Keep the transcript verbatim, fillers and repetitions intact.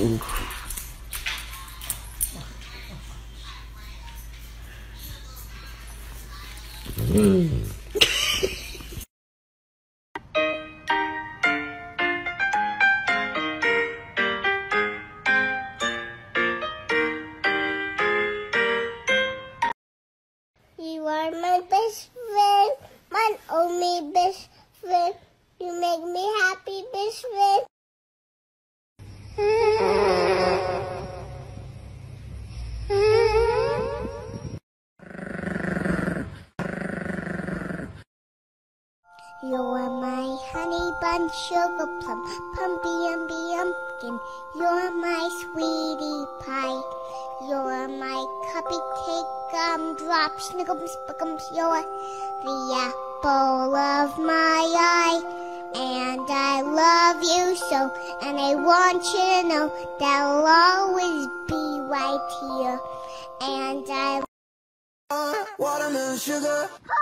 You are my best friend, my only best friend. You make me happy, best friend. You are my honey bun, sugar plum, pumpy umby umpkin. You're my sweetie pie. You're my cupcake, gumdrop, snickums, spickums. You're the apple of my eye. And I love you so, and I want you to know that I'll always be right here. And I uh, watermelon sugar.